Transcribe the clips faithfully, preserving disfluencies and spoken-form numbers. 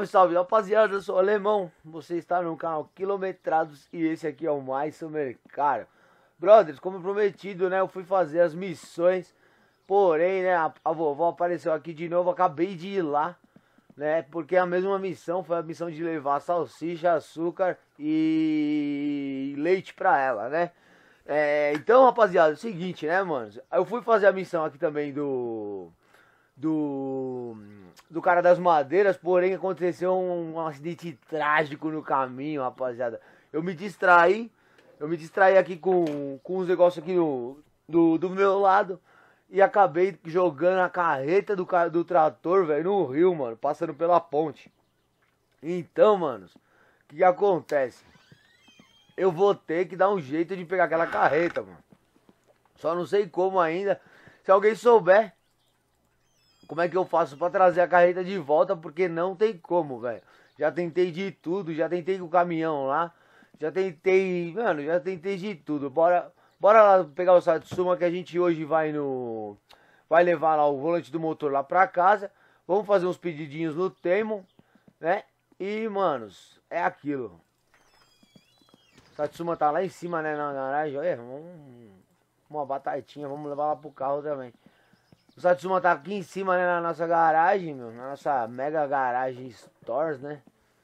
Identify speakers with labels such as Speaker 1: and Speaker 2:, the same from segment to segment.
Speaker 1: Salve, salve, rapaziada, eu sou o Alemão, você está no canal Quilometrados e esse aqui é o Mais Summer Car. Brothers, como prometido, né, eu fui fazer as missões, porém, né, a, a vovó apareceu aqui de novo, acabei de ir lá, né, porque a mesma missão foi a missão de levar salsicha, açúcar e leite pra ela, né. É, então, rapaziada, é o seguinte, né, mano, eu fui fazer a missão aqui também do... do do cara das madeiras, porém aconteceu um, um acidente trágico no caminho, rapaziada. Eu me distraí, eu me distraí aqui com, com os negócios aqui do, do, do meu lado e acabei jogando a carreta do, do trator, velho, no rio, mano, passando pela ponte. Então, manos, o que, que acontece? Eu vou ter que dar um jeito de pegar aquela carreta, mano. Só não sei como ainda. Se alguém souber como é que eu faço pra trazer a carreta de volta, porque não tem como, velho. Já tentei de tudo, já tentei com o caminhão lá, já tentei, mano, já tentei de tudo. Bora, bora lá pegar o Satsuma que a gente hoje vai no... Vai levar lá o volante do motor lá pra casa. Vamos fazer uns pedidinhos no Temon, né? E, manos, é aquilo. O Satsuma tá lá em cima, né, na garagem. Olha, vamos, uma batatinha, vamos levar lá pro carro também. O Satsuma tá aqui em cima, né, na nossa garagem, meu, na nossa mega garagem stores, né?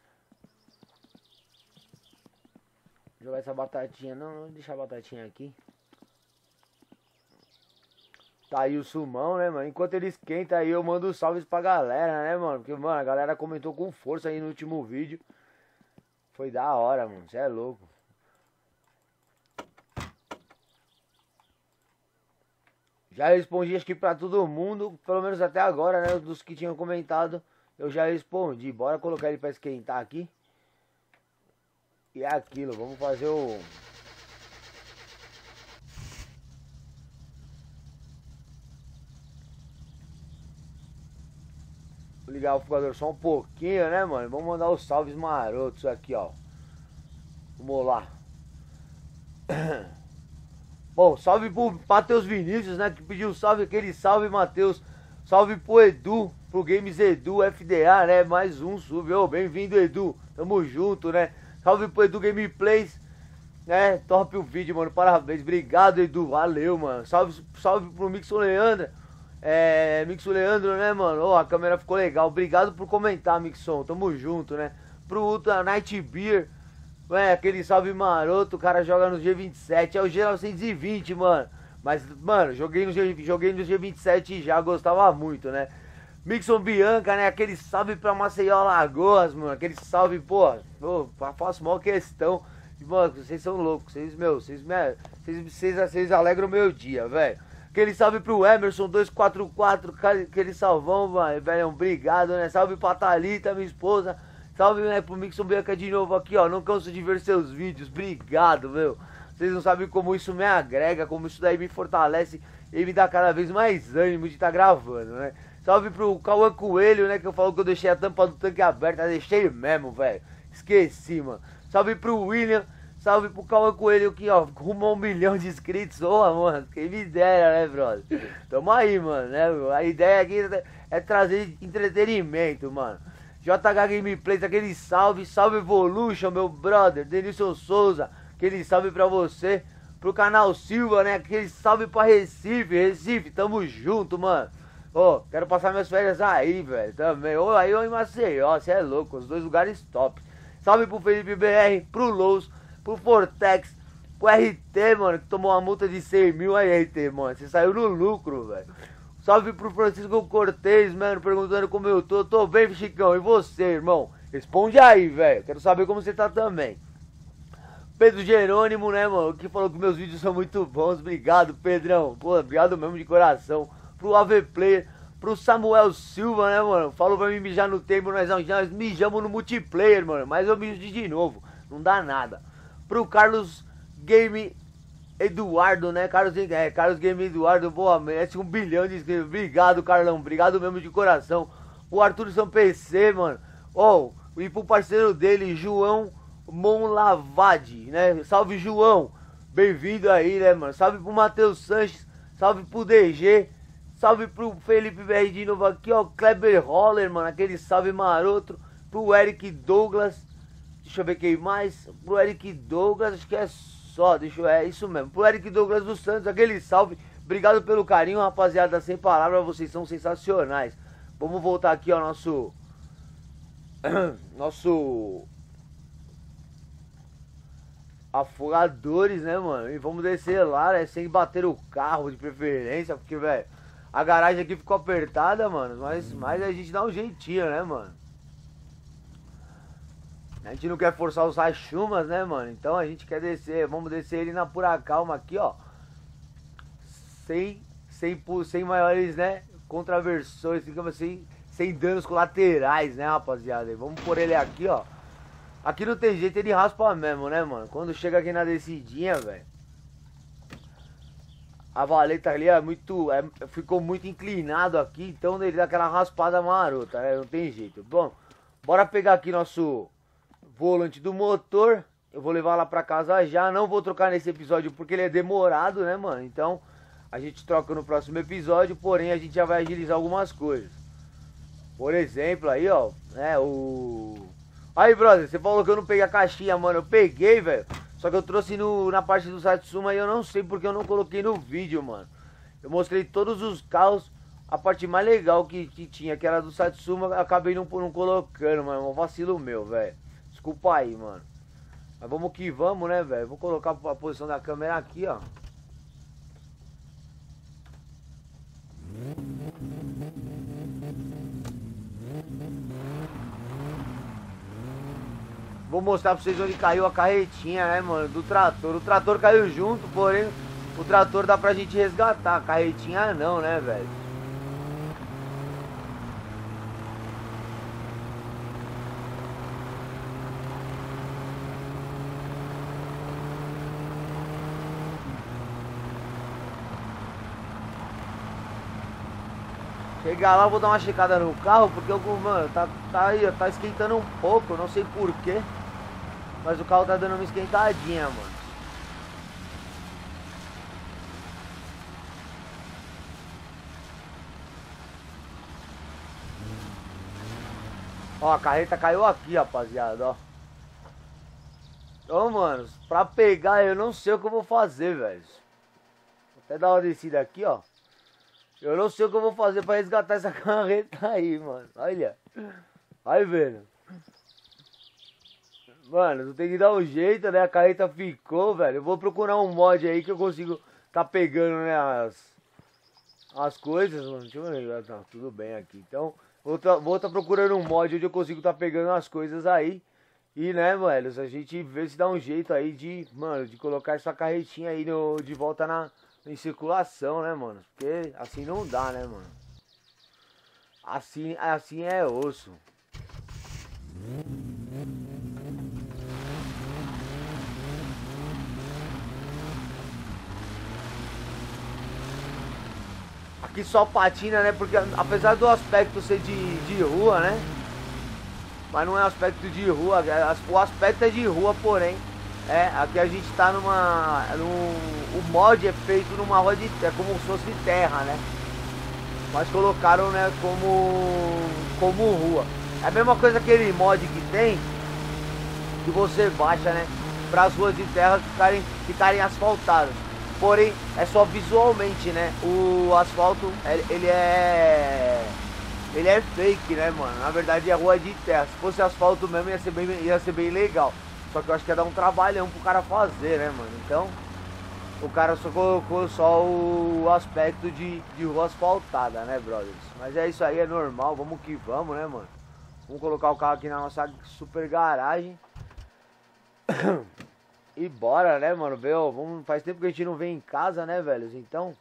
Speaker 1: Vou jogar essa batatinha, não, não deixar a batatinha aqui. Tá aí o Sumão, né, mano? Enquanto ele esquenta aí, eu mando salves pra galera, né, mano? Porque, mano, a galera comentou com força aí no último vídeo. Foi da hora, mano, você é louco. Já respondi acho que pra todo mundo, pelo menos até agora, né, dos que tinham comentado, eu já respondi. Bora colocar ele pra esquentar aqui. E é aquilo, vamos fazer o... Vou ligar o fogador só um pouquinho, né, mano? Vamos mandar os salves marotos aqui, ó. Vamos lá. Bom, salve pro Matheus Vinícius, né, que pediu salve, aquele salve, Matheus. Salve pro Edu, pro Games Edu, F D A, né, mais um sub. Ô, bem-vindo, Edu, tamo junto, né. Salve pro Edu Gameplays, né, top o vídeo, mano, parabéns. Obrigado, Edu, valeu, mano. Salve, salve pro Mixo Leandro, é, Mixo Leandro, né, mano. Ô, a câmera ficou legal, obrigado por comentar, Mixon, tamo junto, né. Pro Ultra Night Beer, é, aquele salve maroto, o cara joga no G vinte e sete, é o G novecentos e vinte, mano. Mas, mano, joguei no, G, joguei no G vinte e sete e já gostava muito, né? Mixon Bianca, né? Aquele salve pra Maceió Alagoas, mano. Aquele salve, pô, pô faço maior questão. Mano, vocês são loucos, vocês, meu, vocês, me, vocês, vocês, vocês alegram o meu dia, velho. Aquele salve pro Emerson dois quatro quatro, aquele salvão, velho, obrigado, né? Salve pra Thalita, minha esposa. Salve, né, pro Mixon Bianca de novo aqui, ó. Não canso de ver seus vídeos. Obrigado, meu. Vocês não sabem como isso me agrega, como isso daí me fortalece e me dá cada vez mais ânimo de estar tá gravando, né? Salve pro Cauã Coelho, né, que eu falo que eu deixei a tampa do tanque aberta. Deixei mesmo, velho. Esqueci, mano. Salve pro William. Salve pro Cauã Coelho que, ó, rumo a um milhão de inscritos. Ô, mano, quem me dera, né, brother? Tamo aí, mano, né? A ideia aqui é trazer entretenimento, mano. J H Gameplays, aquele salve, salve Evolution, meu brother, Denilson Souza, aquele salve pra você, pro canal Silva, né, aquele salve pra Recife, Recife, tamo junto, mano. Ô, oh, quero passar minhas férias aí, velho, também, ô, oh, aí eu em Maceió, cê é louco, os dois lugares top. Salve pro Felipe B R, pro Lowe's, pro Fortex, pro R T, mano, que tomou uma multa de cem mil, aí R T, mano, você saiu no lucro, velho. Salve pro Francisco Cortez, mano, perguntando como eu tô. Tô bem, Chicão. E você, irmão? Responde aí, velho. Quero saber como você tá também. Pedro Jerônimo, né, mano? Que falou que meus vídeos são muito bons. Obrigado, Pedrão. Pô, obrigado mesmo de coração. Pro A V Player. Pro Samuel Silva, né, mano? Falou pra mim mijar no tempo. Nós, nós mijamos no multiplayer, mano. Mas eu mijo de novo. Não dá nada. Pro Carlos Game... Eduardo, né? Carlos, é, Carlos Game Eduardo, boa, merece um bilhão de inscritos. Obrigado, Carlão. Obrigado mesmo de coração. O Arthur São P C, mano. Oh, e pro parceiro dele, João Monlavade, né? Salve, João. Bem-vindo aí, né, mano? Salve pro Matheus Sanches. Salve pro D G. Salve pro Felipe B R de novo aqui, ó. Kleber Roller, mano. Aquele salve maroto. pro Eric Douglas, deixa eu ver quem mais, pro Eric Douglas, acho que é só, deixa eu, é isso mesmo, pro Eric Douglas dos Santos, aquele salve, obrigado pelo carinho, rapaziada, sem palavras, vocês são sensacionais. Vamos voltar aqui ao nosso, nosso afogadores, né, mano, e vamos descer lá, né, sem bater o carro de preferência, porque, velho, a garagem aqui ficou apertada, mano, mas, mas a gente dá um jeitinho, né, mano. A gente não quer forçar os rachumas, né, mano? Então a gente quer descer, vamos descer ele na pura calma aqui, ó. Sem, sem, sem maiores, né, contraversões, digamos assim, sem danos colaterais, né, rapaziada? Vamos pôr ele aqui, ó. Aqui não tem jeito, ele raspa mesmo, né, mano? Quando chega aqui na descidinha, velho, a valeta ali é muito, é, ficou muito inclinado aqui, então ele dá aquela raspada marota, né? Não tem jeito. Bom, bora pegar aqui nosso volante do motor. Eu vou levar lá pra casa já. Não vou trocar nesse episódio porque ele é demorado, né, mano? Então a gente troca no próximo episódio. Porém a gente já vai agilizar algumas coisas. Por exemplo, aí, ó, né, o... Aí, brother, você falou que eu não peguei a caixinha, mano. Eu peguei, velho. Só que eu trouxe no, na parte do Satsuma e eu não sei porque eu não coloquei no vídeo, mano. Eu mostrei todos os carros. A parte mais legal que, que tinha, que era do Satsuma, eu acabei não, não colocando, mano. Um vacilo meu, velho. Desculpa aí, mano. Mas vamos que vamos, né, velho? Vou colocar a posição da câmera aqui, ó. Vou mostrar pra vocês onde caiu a carretinha, né, mano? Do trator. O trator caiu junto, porém o trator dá pra gente resgatar. A carretinha não, né, velho? Chegar lá, eu vou dar uma checada no carro, porque eu, mano, tá, tá aí, tá esquentando um pouco, eu não sei porquê, mas o carro tá dando uma esquentadinha, mano. Ó, a carreta caiu aqui, rapaziada, ó. Então, mano, pra pegar eu não sei o que eu vou fazer, velho. Vou até dar uma descida aqui, ó. Eu não sei o que eu vou fazer pra resgatar essa carreta aí, mano. Olha. Aí, velho. Mano, tu tem que dar um jeito, né? A carreta ficou, velho. Eu vou procurar um mod aí que eu consigo tá pegando, né, as, as coisas, mano. Deixa eu ver. Tá tudo bem aqui. Então, vou tá, vou tá procurando um mod onde eu consigo tá pegando as coisas aí. E, né, velho, a gente vê se dá um jeito aí de, mano, de colocar essa carretinha aí no, de volta na... em circulação, né, mano? Porque assim não dá, né, mano? Assim, assim é osso. Aqui só patina, né? Porque apesar do aspecto ser de, de rua, né? Mas não é aspecto de rua. O aspecto é de rua, porém. É, aqui a gente tá numa... Num, o mod é feito numa rua de terra, como se fosse de terra, né? Mas colocaram, né, como... Como rua. É a mesma coisa aquele mod que tem, que você baixa, né? Para as ruas de terra ficarem, ficarem asfaltadas. Porém, é só visualmente, né? O asfalto, ele é... Ele é fake, né, mano? Na verdade é rua de terra. Se fosse asfalto mesmo ia ser bem, ia ser bem legal. Só que eu acho que ia dar um trabalhão pro cara fazer, né, mano? Então, o cara só colocou só o aspecto de, de rua asfaltada, né, brothers? Mas é isso aí, é normal, vamos que vamos, né, mano? Vamos colocar o carro aqui na nossa super garagem. E bora, né, mano? Ver, ó, vamos, faz tempo que a gente não vem em casa, né, velhos? Então...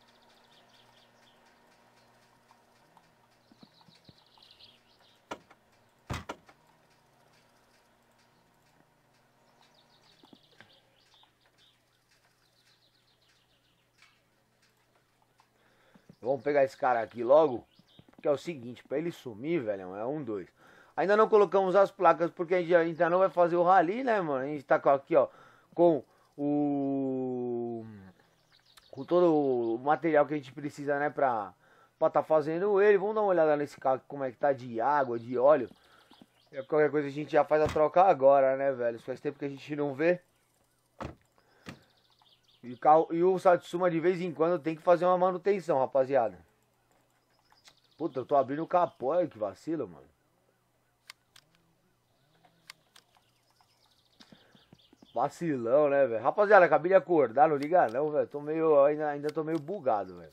Speaker 1: Vamos pegar esse cara aqui logo. Que é o seguinte, pra ele sumir, velho, é um, dois. Ainda não colocamos as placas porque a gente ainda não vai fazer o rally, né, mano? A gente tá aqui, ó, com o... Com todo o material que a gente precisa, né, pra... Pra tá fazendo ele. Vamos dar uma olhada nesse carro, como é que tá de água, de óleo. E qualquer coisa a gente já faz a troca agora, né, velho? Faz tempo que a gente não vê. E o, carro, e o Satsuma de vez em quando tem que fazer uma manutenção, rapaziada. Puta, eu tô abrindo o capô, olha que vacilo, mano. Vacilão, né, velho? Rapaziada, acabei de acordar, não liga não, velho. Tô meio, ainda, ainda tô meio bugado, velho.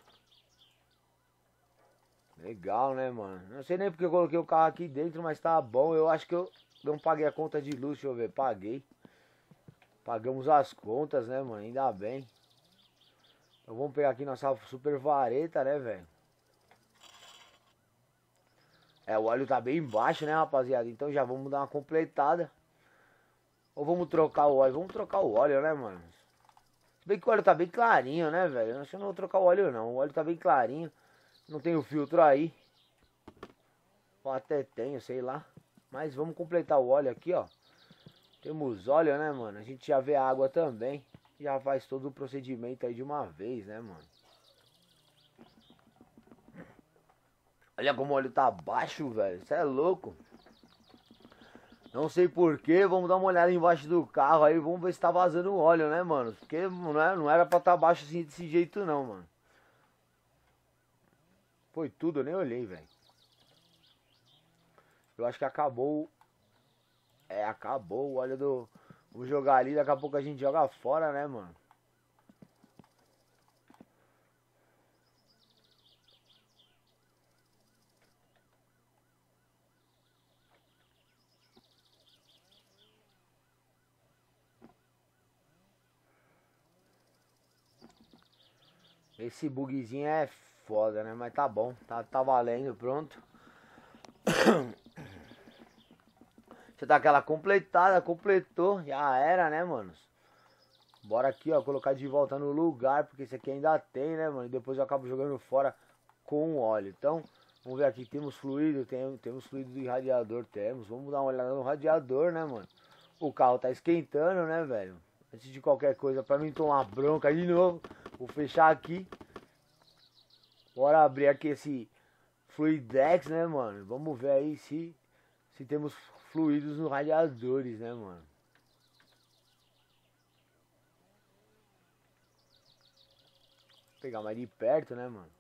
Speaker 1: Legal, né, mano? Não sei nem porque eu coloquei o carro aqui dentro, mas tá bom. Eu acho que eu não paguei a conta de luz, deixa eu ver. Paguei. Pagamos as contas, né, mano? Ainda bem. Então vamos pegar aqui nossa super vareta, né, velho? É, o óleo tá bem baixo, né, rapaziada? Então já vamos dar uma completada. Ou vamos trocar o óleo? Vamos trocar o óleo, né, mano? Se bem que o óleo tá bem clarinho, né, velho? Eu acho que eu não vou trocar o óleo, não. O óleo tá bem clarinho. Não tem o filtro aí. Ou até tenho, sei lá. Mas vamos completar o óleo aqui, ó. Temos óleo, né, mano? A gente já vê a água também. Já faz todo o procedimento aí de uma vez, né, mano? Olha como o óleo tá baixo, velho. Isso é louco. Não sei porquê. Vamos dar uma olhada embaixo do carro aí. Vamos ver se tá vazando óleo, né, mano? Porque não era, não era pra tá baixo assim desse jeito, não, mano. Foi tudo, eu nem olhei, velho. Eu acho que acabou. É, acabou o óleo do... Vamos jogar ali, daqui a pouco a gente joga fora, né, mano? Esse bugzinho é foda, né? Mas tá bom, tá, tá valendo, pronto. Você dá aquela completada, completou, já era, né, manos? Bora aqui, ó, colocar de volta no lugar, porque esse aqui ainda tem, né, mano? E depois eu acabo jogando fora com óleo. Então, vamos ver aqui, temos fluido, tem, temos fluido de radiador, temos. Vamos dar uma olhada no radiador, né, mano? O carro tá esquentando, né, velho? Antes de qualquer coisa, pra mim tomar bronca de novo, vou fechar aqui. Bora abrir aqui esse Fluidex, né, mano? Vamos ver aí se, se temos fluidos nos radiadores, né, mano? Vou pegar mais de perto, né, mano?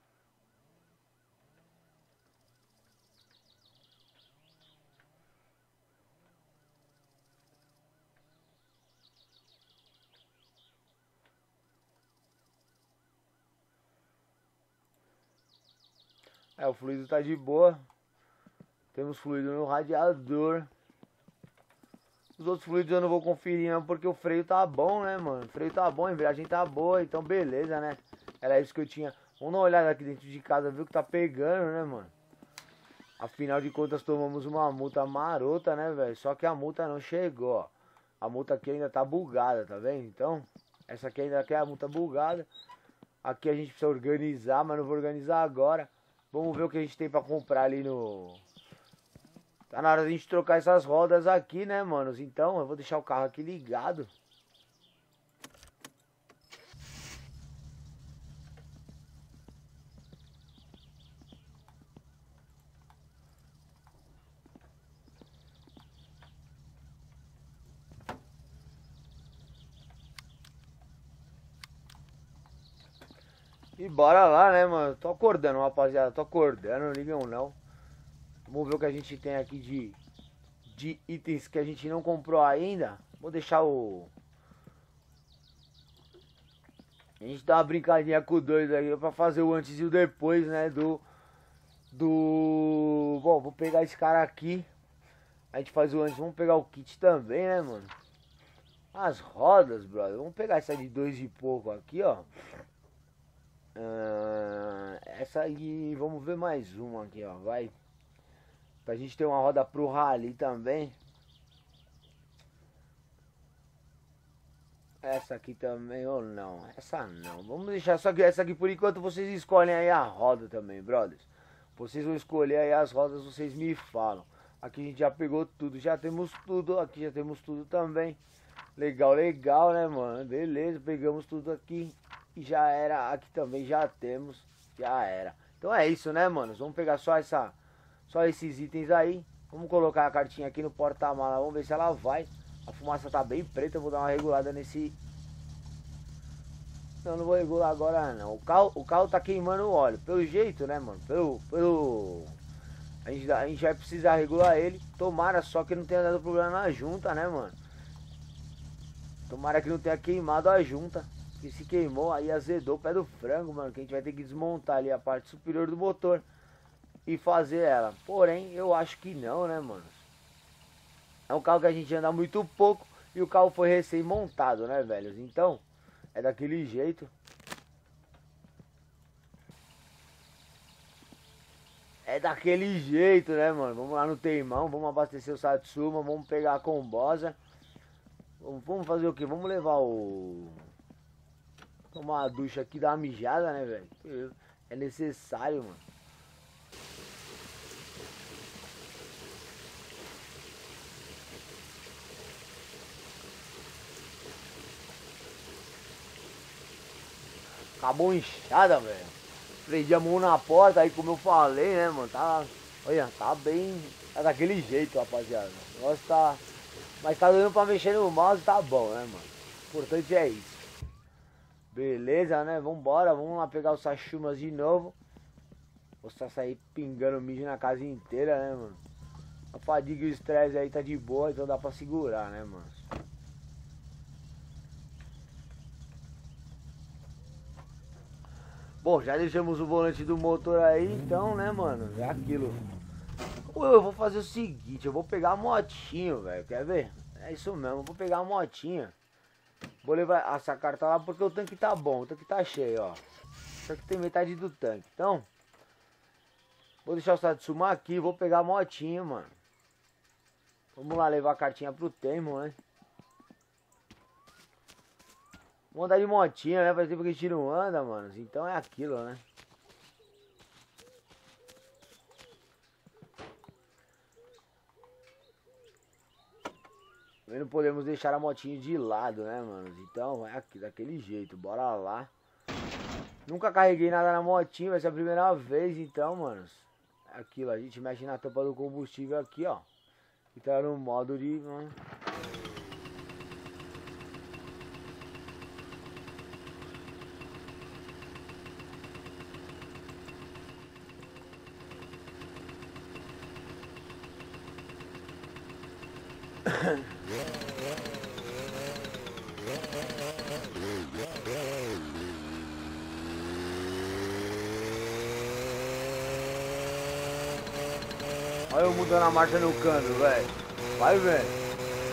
Speaker 1: É, o fluido tá de boa. Temos fluido no radiador. Os outros fluidos eu não vou conferir não, porque o freio tá bom, né, mano? O freio tá bom, a embreagem tá boa, então beleza, né? Era isso que eu tinha. Vamos dar uma olhada aqui dentro de casa, viu que tá pegando, né, mano? Afinal de contas tomamos uma multa marota, né, velho? Só que a multa não chegou, ó. A multa aqui ainda tá bugada, tá vendo? Então, essa aqui ainda é a multa bugada. Aqui a gente precisa organizar, mas não vou organizar agora. Vamos ver o que a gente tem pra comprar ali no... Tá na hora de a gente trocar essas rodas aqui, né, manos? Então, eu vou deixar o carro aqui ligado. E bora lá, né, mano? Tô acordando, rapaziada. Tô acordando, não ligam não. Vamos ver o que a gente tem aqui de, de itens que a gente não comprou ainda. Vou deixar o... A gente dá uma brincadinha com o doido aí pra fazer o antes e o depois, né, do... Do... Bom, vou pegar esse cara aqui. A gente faz o antes, vamos pegar o kit também, né, mano? As rodas, brother. Vamos pegar essa de dois e pouco aqui, ó. Uh, essa aí, vamos ver mais uma aqui, ó, vai. Pra gente ter uma roda pro rally também. Essa aqui também ou não? Essa não. Vamos deixar só que essa aqui por enquanto vocês escolhem aí a roda também, brothers. Vocês vão escolher aí as rodas, vocês me falam. Aqui a gente já pegou tudo, já temos tudo. Aqui já temos tudo também. Legal, legal, né, mano? Beleza, pegamos tudo aqui. E já era, aqui também já temos, já era. Então é isso, né, mano? Vamos pegar só essa, só esses itens aí. Vamos colocar a cartinha aqui no porta-mala, vamos ver se ela vai. A fumaça tá bem preta, eu vou dar uma regulada nesse... Não, não vou regular agora não. O carro, o carro tá queimando o óleo. Pelo jeito, né, mano? Pelo... pelo... A gente, a gente vai precisar regular ele. Tomara só que não tenha dado problema na junta, né, mano? Tomara que não tenha queimado a junta. Que se queimou, aí azedou o pé do frango, mano. Que a gente vai ter que desmontar ali a parte superior do motor e fazer ela. Porém, eu acho que não, né, mano? É um carro que a gente anda muito pouco e o carro foi recém-montado, né, velhos? Então, é daquele jeito. É daquele jeito, né, mano? Vamos lá no Teimão, vamos abastecer o Satsuma, vamos pegar a Combosa. Vamos fazer o que? Vamos levar o... Tomar uma ducha aqui, dar uma mijada, né, velho? É necessário, mano. Acabou inchada, velho. Prendi a mão na porta, aí como eu falei, né, mano? Tá... Olha, tá bem... Tá daquele jeito, rapaziada. O negócio tá... Mas tá dando pra mexer no mouse, tá bom, né, mano? O importante é isso. Beleza, né? Vambora, vamos lá pegar os Sachumas de novo. Vou só sair pingando mijo na casa inteira, né, mano? A fadiga e o estresse aí tá de boa, então dá pra segurar, né, mano? Bom, já deixamos o volante do motor aí, então, né, mano? É aquilo. Eu vou fazer o seguinte, eu vou pegar a motinho, velho, quer ver? É isso mesmo, eu vou pegar a motinha. Vou levar essa carta lá porque o tanque tá bom, o tanque tá cheio, ó. Só que tem metade do tanque, então... Vou deixar o Satsuma aqui, vou pegar a motinha, mano. Vamos lá levar a cartinha pro Teimo, né? Vamos andar de motinha, né? Faz tempo que a gente não anda, mano. Então é aquilo, né? E não podemos deixar a motinha de lado, né, mano? Então é aqui, daquele jeito. Bora lá. Nunca carreguei nada na motinha, vai ser a primeira vez, então, mano. É aquilo, a gente mexe na tampa do combustível aqui, ó. E tá no modo de... Mano. Olha eu mudando a marcha no câmbio, velho. Vai vendo.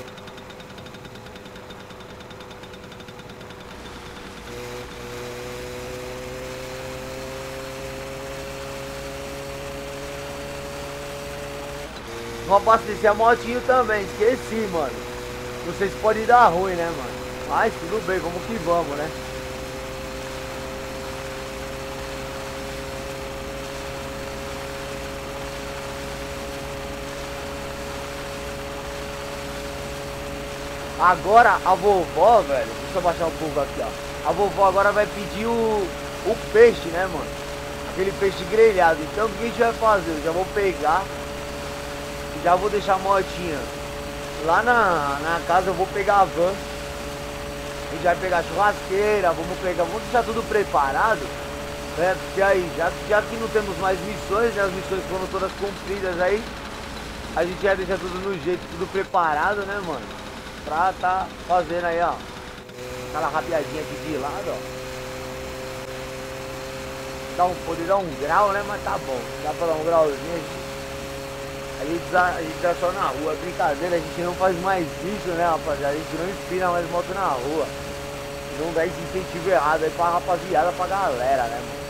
Speaker 1: Vou abastecer a motinho também, esqueci, mano. Não sei se pode dar ruim, né, mano? Mas tudo bem, vamos que vamos, né? Agora a vovó, velho, deixa eu baixar um pouco aqui, ó. A vovó agora vai pedir o, o peixe, né, mano? Aquele peixe grelhado. Então o que a gente vai fazer? Eu já vou pegar e já vou deixar a motinha lá na, na casa. Eu vou pegar a van. A gente vai pegar a churrasqueira, vamos pegar, vamos deixar tudo preparado, né? Porque aí, já, já que não temos mais missões, né? As missões foram todas cumpridas aí. A gente vai deixar tudo no jeito, tudo preparado, né, mano? Pra tá fazendo aí, ó. Aquela rabiadinha aqui de lado, ó. Dá um, poder dar um grau, né? Mas tá bom. Dá pra dar um grauzinho. A gente, a gente tá só na rua. Brincadeira, a gente não faz mais isso, né, rapaziada? A gente não empina mais moto na rua. Não dá esse incentivo errado aí pra rapaziada, pra galera, né, mano?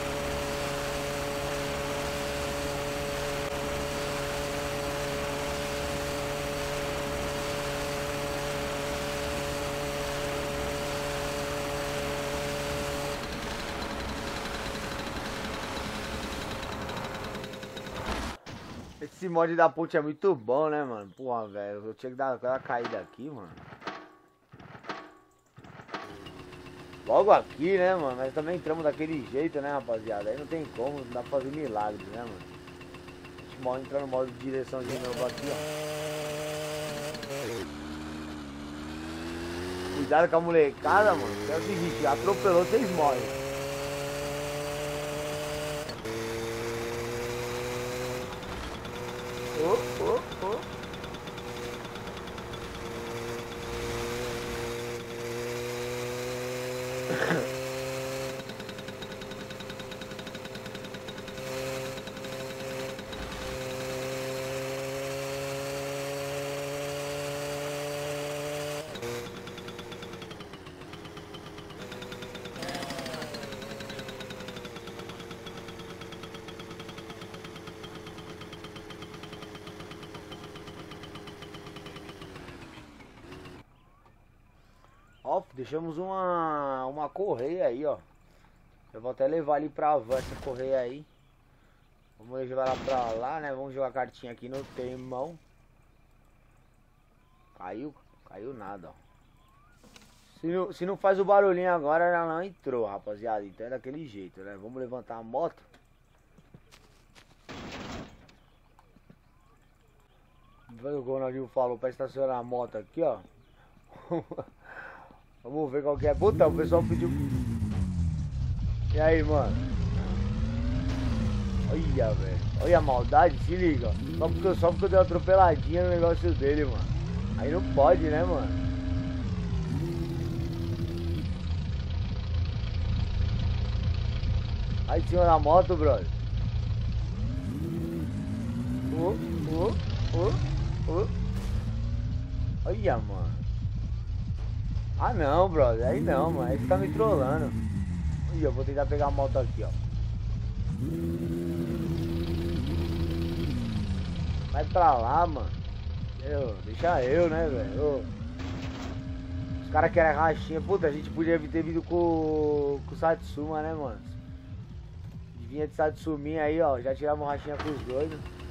Speaker 1: Esse mod da ponte é muito bom, né, mano? Porra, velho, eu tinha que dar aquela caída aqui, mano. Logo aqui, né, mano? Mas também entramos daquele jeito, né, rapaziada? Aí não tem como, não dá pra fazer milagres, né, mano? modo, entrar no modo de direção de novo aqui, ó. Cuidado com a molecada, mano. É o seguinte, atropelou, vocês morrem. Oh, oh, oh. Ó, deixamos uma, uma correia aí, ó. Eu vou até levar ali pra van essa correia aí. Vamos levar ela pra lá, né? Vamos jogar a cartinha aqui no temão. Caiu? Caiu nada, ó. Se não, se não faz o barulhinho agora, ela não entrou, rapaziada. Então é daquele jeito, né? Vamos levantar a moto. O Ronaldinho falou pra estacionar a moto aqui, ó. Vamos ver qual que é. Puta, o pessoal pediu. E aí, mano? Olha, velho. Olha a maldade, se liga. Só porque, só porque eu dei uma atropeladinha no negócio dele, mano. Aí não pode, né, mano? Aí em cima da moto, brother. Oh, oh, oh, oh. Olha, mano. Ah não, brother, aí não, mano, aí você tá me trollando. Ih, eu vou tentar pegar a moto aqui, ó. Vai pra lá, mano. Eu, deixa eu, né, velho. Os caras querem rachinha. Puta, a gente podia ter vindo com, com o Satsuma, né, mano. Vinha de Satsuminha aí, ó. Já tiramos rachinha com os dois.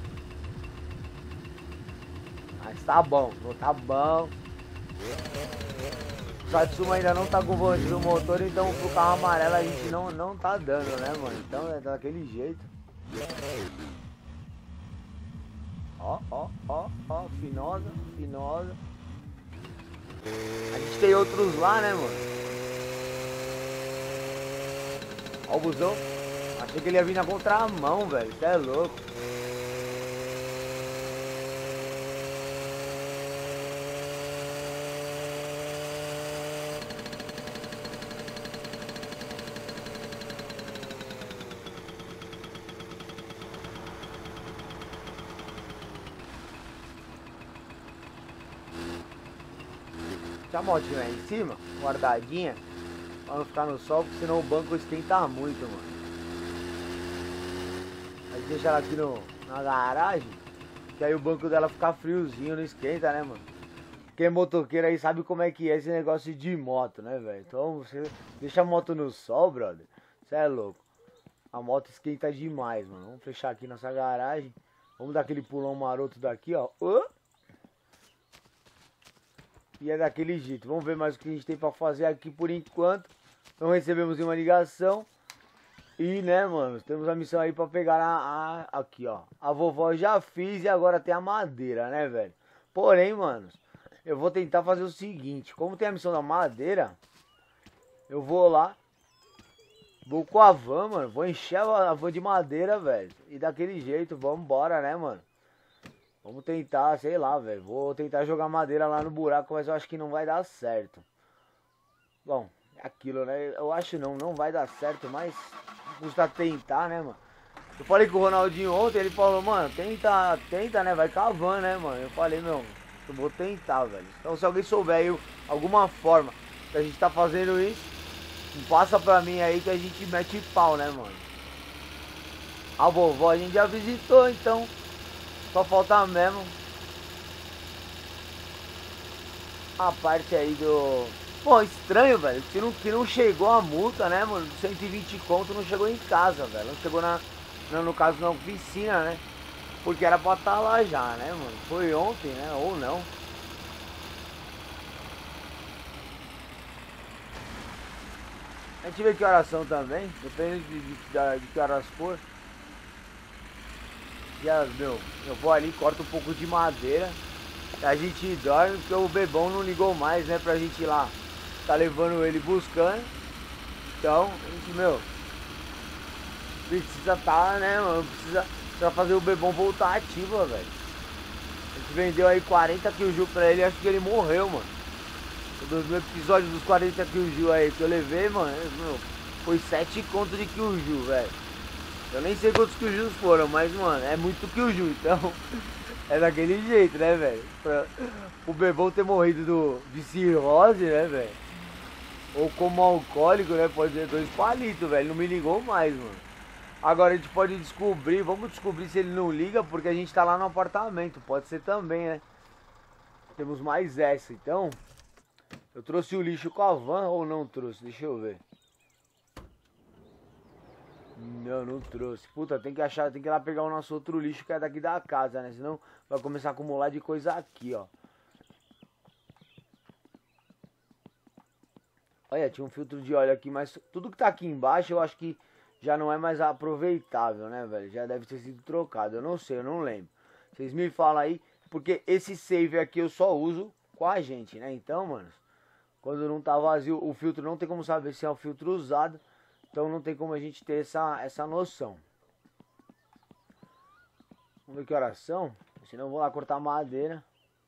Speaker 1: Mas tá bom, não tá bom. O Satsuma ainda não tá com o volante do motor, então pro carro amarelo a gente não, não tá dando, né, mano? Então é daquele jeito. Ó, ó, ó, ó, finosa, finosa. A gente tem outros lá, né, mano? Ó o busão. Achei que ele ia vir na contramão, velho. Isso é louco. A motinha lá em cima, guardadinha, pra não ficar no sol, porque senão o banco esquenta muito, mano. A gente deixa ela aqui no, na garagem, que aí o banco dela fica friozinho, não esquenta, né, mano? Quem é motoqueiro aí sabe como é que é esse negócio de moto, né, velho? Então você deixa a moto no sol, brother, você é louco. A moto esquenta demais, mano. Vamos fechar aqui nossa garagem. Vamos dar aquele pulão maroto daqui, ó. Uh! E é daquele jeito. Vamos ver mais o que a gente tem pra fazer aqui por enquanto. Não recebemos nenhuma ligação. E, né, mano, temos a missão aí pra pegar a, a... Aqui, ó. A vovó já fiz e agora tem a madeira, né, velho? Porém, mano, eu vou tentar fazer o seguinte. Como tem a missão da madeira, eu vou lá. Vou com a van, mano. Vou encher a van de madeira, velho. E daquele jeito, vamos embora, né, mano? Vamos tentar, sei lá, velho. Vou tentar jogar madeira lá no buraco, mas eu acho que não vai dar certo. Bom, é aquilo, né? Eu acho não, não vai dar certo, mas custa tentar, né, mano? Eu falei com o Ronaldinho ontem, ele falou, mano, tenta, tenta, né? Vai cavando, né, mano? Eu falei, meu, eu vou tentar, velho. Então se alguém souber aí alguma forma que a gente tá fazendo isso, passa pra mim aí que a gente mete pau, né, mano? A vovó a gente já visitou, então só falta mesmo a parte aí do... Pô, estranho, velho, que não, que não chegou a multa, né, mano? cento e vinte conto não chegou em casa, velho. Não chegou na, na, no caso na oficina, né? Porque era pra estar lá já, né, mano? Foi ontem, né? Ou não. A gente vê que horas são também, depende de, de, de, de que horas for. Já, meu, eu vou ali, corto um pouco de madeira. A gente dorme, porque o Bebão não ligou mais, né, pra gente ir lá. Tá levando ele buscando. Então, a gente, meu, precisa tá, né, mano, precisa, precisa fazer o Bebão voltar ativo, velho. A gente vendeu aí quarenta Killjoy pra ele, acho que ele morreu, mano. No episódio dos quarenta Killjoy aí que eu levei, mano, meu, foi sete contos de Killjoy, velho. Eu nem sei quantos Killjoys foram, mas, mano, é muito Killjoy, então... É daquele jeito, né, velho? Pra o Bebão ter morrido do, de cirrose, né, velho? Ou como alcoólico, né? Pode ser dois palitos, velho. Não me ligou mais, mano. Agora a gente pode descobrir, vamos descobrir se ele não liga, porque a gente tá lá no apartamento. Pode ser também, né? Temos mais essa, então. Eu trouxe o lixo com a van ou não trouxe? Deixa eu ver. Não, não trouxe. Puta, tem que achar, tem que ir lá pegar o nosso outro lixo que é daqui da casa, né? Senão vai começar a acumular de coisa aqui, ó. Olha, tinha um filtro de óleo aqui, mas tudo que tá aqui embaixo eu acho que já não é mais aproveitável, né, velho? Já deve ter sido trocado. Eu não sei, eu não lembro. Vocês me falam aí, porque esse save aqui eu só uso com a gente, né? Então, mano, quando não tá vazio, o filtro não tem como saber se é o filtro usado. Então não tem como a gente ter essa, essa noção. Vamos ver que horas são. Senão eu vou lá cortar madeira.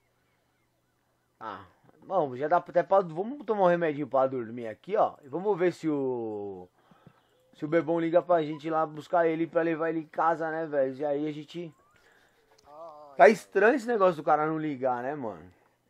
Speaker 1: Ah, bom, já dá até pra... Vamos tomar um remedinho pra dormir aqui, ó. E vamos ver se o... Se o Bebão liga pra gente lá buscar ele pra levar ele em casa, né, velho? E aí a gente... Tá estranho esse negócio do cara não ligar, né, mano?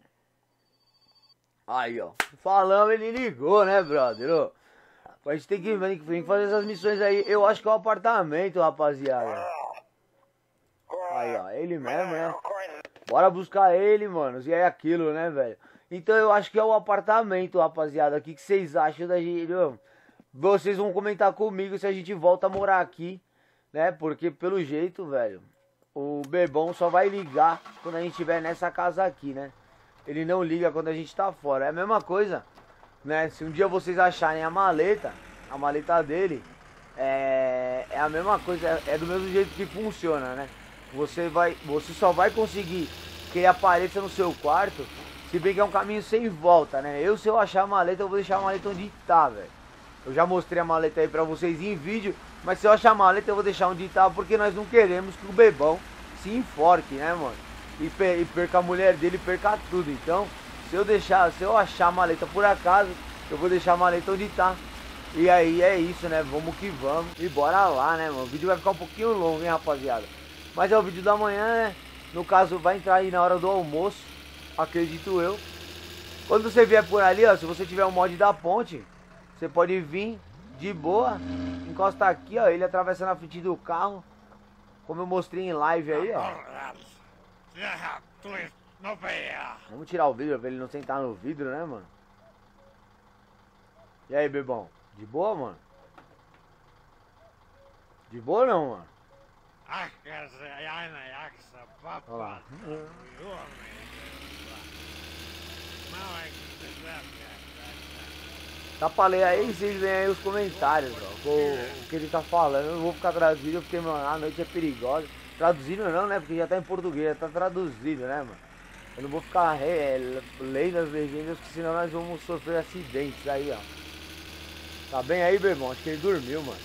Speaker 1: Aí, ó. Falamos, ele ligou, né, brother? Ô, a gente tem que, tem que fazer essas missões aí. Eu acho que é o apartamento, rapaziada. Aí, ó. Ele mesmo, né? Bora buscar ele, mano. E é aquilo, né, velho? Então eu acho que é o apartamento, rapaziada. O que, que vocês acham da gente? Vocês vão comentar comigo se a gente volta a morar aqui, né? Porque pelo jeito, velho, o Bebão só vai ligar quando a gente estiver nessa casa aqui, né? Ele não liga quando a gente tá fora. É a mesma coisa, né? Se um dia vocês acharem a maleta, a maleta dele, é, é a mesma coisa, é do mesmo jeito que funciona, né? Você vai, você só vai conseguir que ele apareça no seu quarto, se bem que é um caminho sem volta, né? Eu, se eu achar a maleta, eu vou deixar a maleta onde tá, velho. Eu já mostrei a maleta aí pra vocês em vídeo, mas se eu achar a maleta, eu vou deixar onde tá, porque nós não queremos que o Bebão se enforque, né, mano? E, per e perca a mulher dele, perca tudo. Então, se eu deixar, se eu achar a maleta por acaso, eu vou deixar a maleta onde tá. E aí é isso, né? Vamos que vamos. E bora lá, né, mano? O vídeo vai ficar um pouquinho longo, hein, rapaziada? Mas é o vídeo da manhã, né? No caso, vai entrar aí na hora do almoço, acredito eu. Quando você vier por ali, ó, se você tiver um mod da ponte, você pode vir de boa, encosta aqui, ó, ele atravessa na frente do carro, como eu mostrei em live aí, ó. Vamos tirar o vidro pra ele não sentar no vidro, né, mano? E aí, Bebão? De boa, mano? De boa não, mano? Olha lá. Tá pra ler aí, vocês veem aí os comentários, ó, o, o que ele tá falando. Eu não vou ficar traduzindo porque, mano, a noite é perigosa. Traduzindo não, né, porque já tá em português, já tá traduzido, né, mano. Eu não vou ficar é, lendo as legendas, porque senão nós vamos sofrer acidentes aí, ó. Tá bem aí, Bebão? Acho que ele dormiu, mano.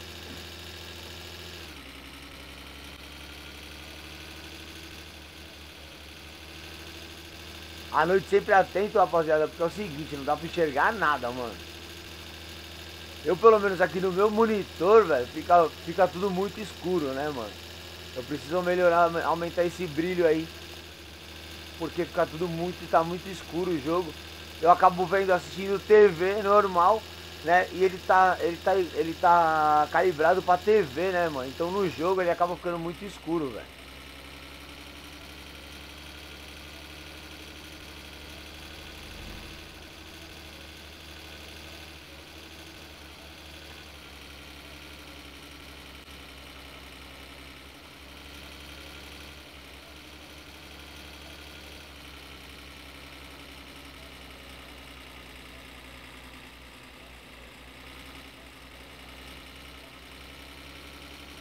Speaker 1: A noite sempre atento, rapaziada, porque é o seguinte, não dá pra enxergar nada, mano. Eu, pelo menos aqui no meu monitor, velho, fica, fica tudo muito escuro, né, mano? Eu preciso melhorar, aumentar esse brilho aí. Porque fica tudo muito, tá muito escuro o jogo. Eu acabo vendo, assistindo T V normal, né? E ele tá, ele tá, ele tá calibrado pra T V, né, mano? Então no jogo ele acaba ficando muito escuro, velho.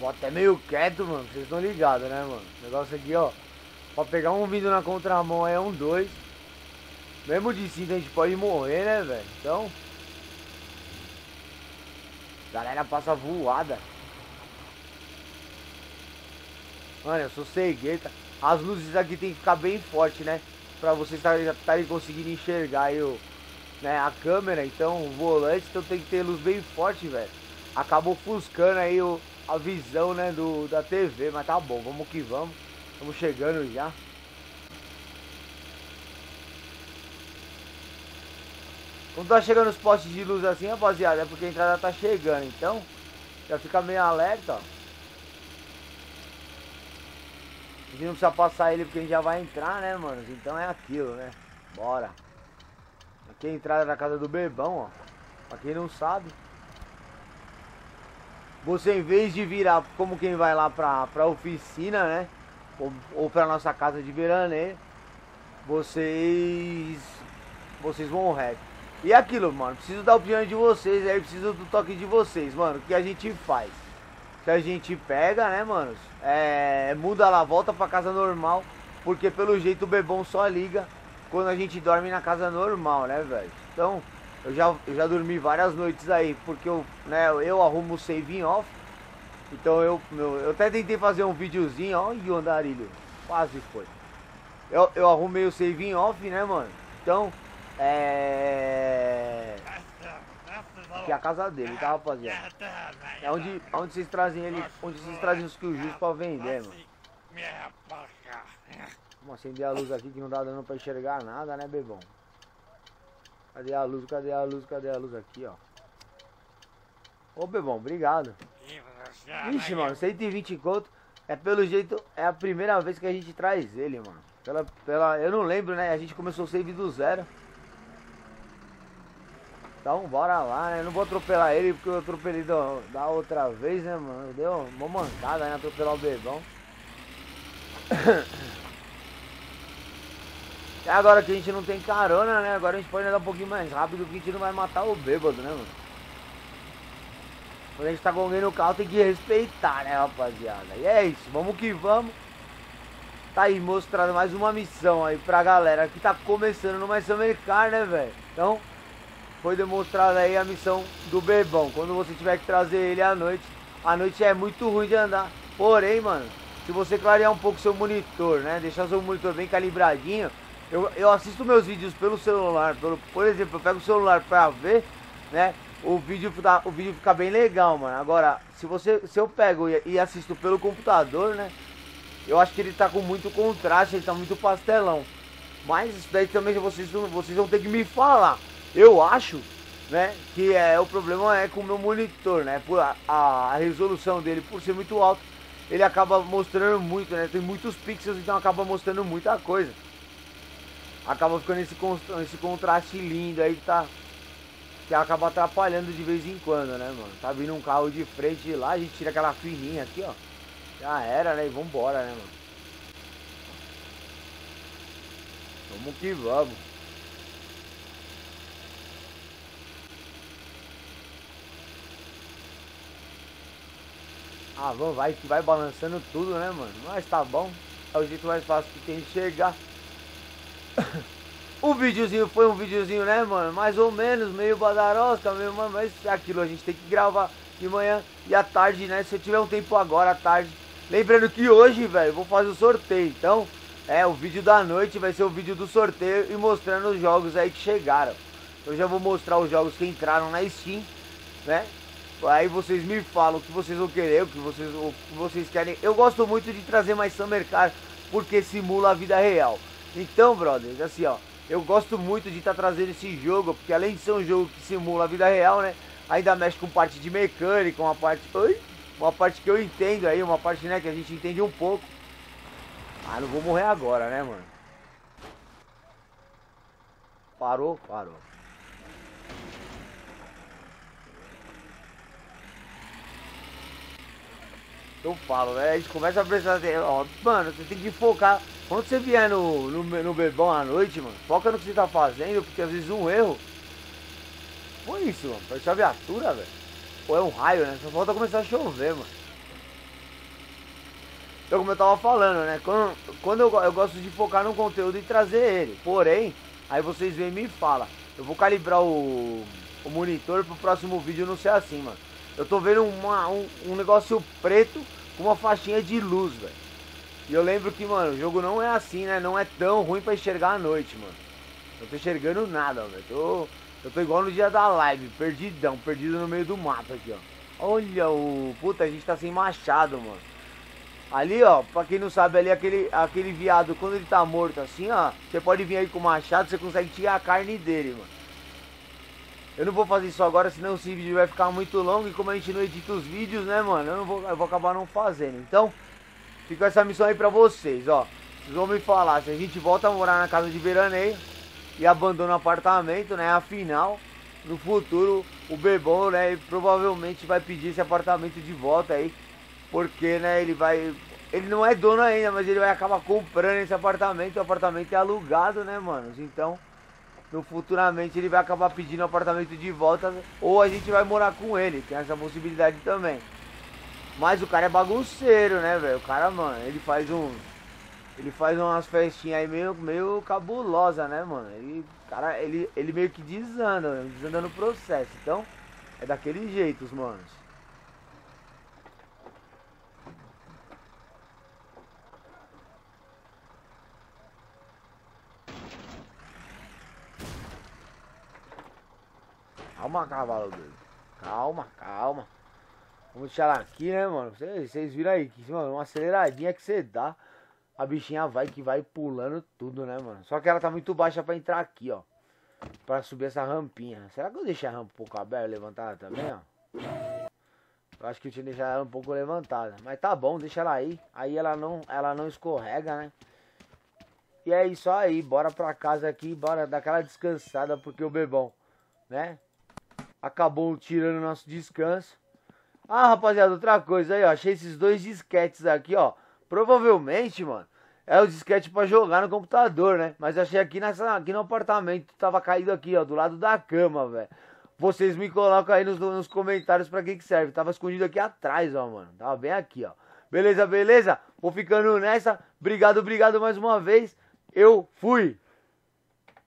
Speaker 1: Tô até meio quieto, mano. Vocês estão ligados, né, mano? O negócio aqui, ó. Pra pegar um vindo na contramão aí é um dois. Mesmo de cinta a gente pode morrer, né, velho? Então... galera passa voada. Mano, eu sou cegueta. As luzes aqui tem que ficar bem forte, né? Pra vocês estarem conseguindo enxergar aí o, né, a câmera. Então, o volante, então tem que ter luz bem forte, velho. Acaba ofuscando aí o, a visão, né, do, da T V. Mas tá bom, vamos que vamos. Estamos chegando já. Quando tá chegando os postes de luz assim, rapaziada, é porque a entrada tá chegando. Então, já fica meio alerta, ó. A gente não precisa passar ele porque a gente já vai entrar, né, mano? Então é aquilo, né? Bora. Aqui é a entrada da casa do Bebão, ó. Pra quem não sabe. Você, em vez de virar como quem vai lá pra, pra oficina, né? Ou, ou pra nossa casa de veraneio, vocês... vocês vão reto. E aquilo, mano, preciso da opinião de vocês aí, preciso do toque de vocês, mano. O que a gente faz? Que a gente pega, né, mano? É, muda lá, volta pra casa normal. Porque pelo jeito o Bebão só liga quando a gente dorme na casa normal, né, velho? Então, eu já, eu já dormi várias noites aí. Porque eu, né, eu arrumo o save em off. Então eu, meu, eu até tentei fazer um videozinho, ó, e o andarilho. Quase foi. Eu, eu arrumei o save em off, né, mano? Então, é... aqui é a casa dele, tá, rapaziada? É onde, onde vocês trazem ele, onde vocês trazem os kills pra vender, mano. Vamos acender a luz aqui que não dá dando pra enxergar nada, né, Bebão? Cadê a luz, cadê a luz, cadê a luz aqui, ó? Ô, Bebão, obrigado. Ixi, mano, cento e vinte conto. É pelo jeito, é a primeira vez que a gente traz ele, mano. Pela, pela, eu não lembro, né? A gente começou o save do zero. Então, bora lá, né? Não vou atropelar ele porque eu atropelei da, da outra vez, né, mano? Deu uma mancada, né? Atropelar o Bebão. E agora que a gente não tem carona, né? Agora a gente pode andar um pouquinho mais rápido que a gente não vai matar o bêbado, né, mano? Quando a gente tá com alguém no carro tem que respeitar, né, rapaziada? E é isso, vamos que vamos. Tá aí mostrando mais uma missão aí pra galera que tá começando no Mais Summer Car, né, velho? Então, foi demonstrada aí a missão do Bebão. Quando você tiver que trazer ele à noite, a noite é muito ruim de andar. Porém, mano, se você clarear um pouco seu monitor, né, deixar seu monitor bem calibradinho. Eu, eu assisto meus vídeos pelo celular, pelo, por exemplo, eu pego o celular pra ver, né? O vídeo, o vídeo fica bem legal, mano. Agora, se você, se eu pego e, e assisto pelo computador, né? Eu acho que ele tá com muito contraste, ele tá muito pastelão. Mas isso daí também vocês, vocês vão ter que me falar. Eu acho, né, que é, o problema é com o meu monitor, né? Por a, a resolução dele, por ser muito alto, ele acaba mostrando muito, né? Tem muitos pixels, então acaba mostrando muita coisa. Acaba ficando esse, esse contraste lindo aí que tá... que acaba atrapalhando de vez em quando, né, mano? Tá vindo um carro de frente lá, a gente tira aquela fininha aqui, ó. Já era, né? E vambora, né, mano? Vamos que vamos. Ah, vamos, vai que vai balançando tudo, né, mano? Mas tá bom. É o jeito mais fácil que tem de chegar. O videozinho foi um videozinho, né, mano? Mais ou menos, meio badarosca, meio, mas é aquilo, a gente tem que gravar de manhã e à tarde, né? Se eu tiver um tempo agora, à tarde. Lembrando que hoje, velho, vou fazer o sorteio. Então, é, o vídeo da noite vai ser o vídeo do sorteio e mostrando os jogos aí que chegaram. Eu já vou mostrar os jogos que entraram na Steam, né? Aí vocês me falam o que vocês vão querer, o que vocês, o que vocês querem. Eu gosto muito de trazer mais Summer Car porque simula a vida real. Então, brothers, assim, ó, eu gosto muito de estar tá trazendo esse jogo, porque além de ser um jogo que simula a vida real, né, ainda mexe com parte de mecânica, uma parte, oi, uma parte que eu entendo aí, uma parte, né, que a gente entende um pouco. Ah, não vou morrer agora, né, mano? Parou? Parou. Eu falo, né? A gente começa a prestar atenção. Mano, você tem que focar. Quando você vier no, no, no Bebão à noite, mano, foca no que você tá fazendo, porque às vezes um erro. Foi isso, mano. Parece uma viatura, velho. Ou é um raio, né? Só falta começar a chover, mano. Então, como eu tava falando, né? Quando, quando eu, eu gosto de focar no conteúdo e trazer ele. Porém, aí vocês vêm e me falam. Eu vou calibrar o, o monitor pro próximo vídeo não ser assim, mano. Eu tô vendo uma, um, um negócio preto com uma faixinha de luz, velho. E eu lembro que, mano, o jogo não é assim, né? Não é tão ruim pra enxergar à noite, mano. Eu tô enxergando nada, velho. Tô, eu tô igual no dia da live, perdidão, perdido no meio do mato aqui, ó. Olha o... Puta, a gente tá sem machado, mano. Ali, ó, pra quem não sabe, ali aquele, aquele viado, quando ele tá morto assim, ó, você pode vir aí com o machado, você consegue tirar a carne dele, mano. Eu não vou fazer isso agora, senão esse vídeo vai ficar muito longo. E como a gente não edita os vídeos, né, mano, eu, não vou, eu vou acabar não fazendo. Então, fica essa missão aí pra vocês, ó. Vocês vão me falar se a gente volta a morar na casa de veraneio e abandona o apartamento, né, afinal, no futuro, o Bebão, né, provavelmente vai pedir esse apartamento de volta aí. Porque, né, ele vai... Ele não é dono ainda, mas ele vai acabar comprando esse apartamento. O apartamento é alugado, né, mano? Então, no, futuramente ele vai acabar pedindo o apartamento de volta. Ou a gente vai morar com ele. Tem essa possibilidade também. Mas o cara é bagunceiro, né, velho? O cara, mano, ele faz um... Ele faz umas festinhas aí meio, meio cabulosa, né, mano? Ele, cara, ele, ele meio que desanda, né? Desanda no processo. Então, é daquele jeito, os manos. Calma, cavalo doido. Calma, calma. Vamos deixar ela aqui, né, mano? Vocês, vocês viram aí que, mano, uma aceleradinha que você dá, a bichinha vai que vai pulando tudo, né, mano? Só que ela tá muito baixa pra entrar aqui, ó. Pra subir essa rampinha. Será que eu deixei a rampa um pouco aberta, levantada também, ó? Eu acho que eu tinha deixado ela um pouco levantada. Mas tá bom, deixa ela aí. Aí ela não, ela não escorrega, né? E é isso aí. Bora pra casa aqui, bora dar aquela descansada, porque o Bebão, né, acabou tirando o nosso descanso. Ah, rapaziada, outra coisa aí, ó. Achei esses dois disquetes aqui, ó. Provavelmente, mano, é o disquete pra jogar no computador, né? Mas achei aqui, nessa, aqui no apartamento. Tava caído aqui, ó, do lado da cama, velho. Vocês me colocam aí nos, nos comentários pra que que serve. Tava escondido aqui atrás, ó, mano. Tava bem aqui, ó. Beleza, beleza? Vou ficando nessa. Obrigado, obrigado mais uma vez. Eu fui.